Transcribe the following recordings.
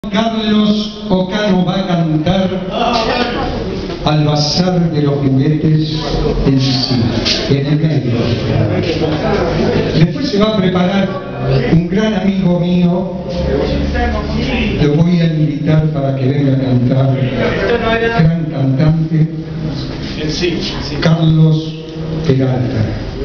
Carlos Ocano va a cantar al bazar de los juguetes en Sicilia, en el medio. Después se va a preparar un gran amigo mío, lo voy a invitar para que venga a cantar, gran cantante, Carlos Peralta.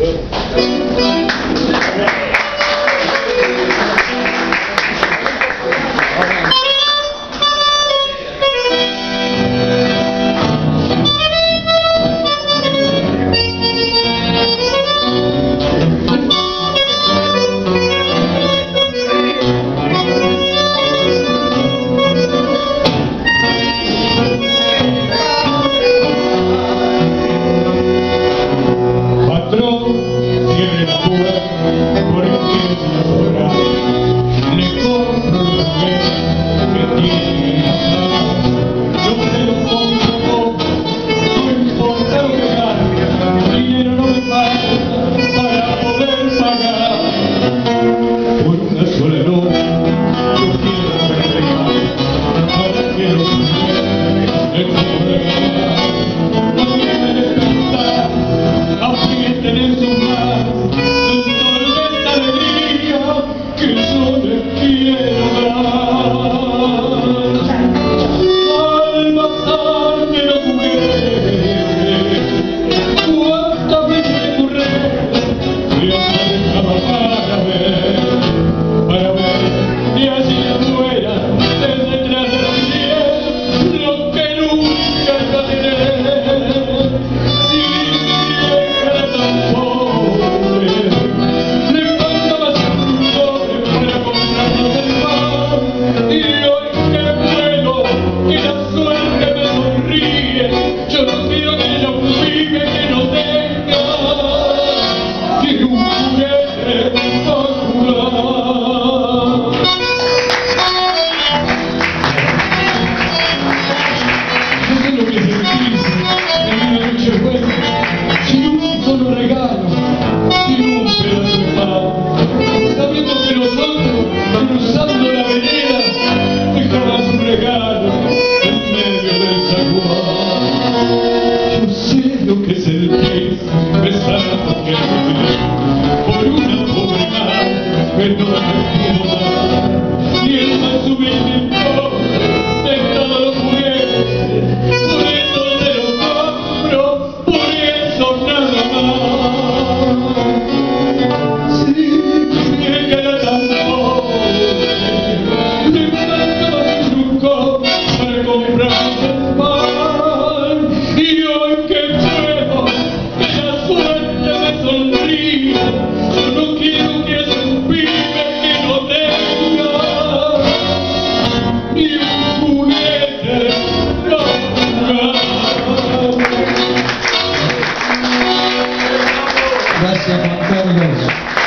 Gracias, Juan Carlos.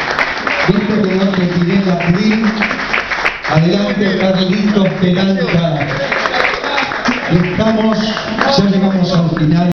Viste que no te tiré la crin. Adelante, Carlitos Peralta. Ya llegamos al final.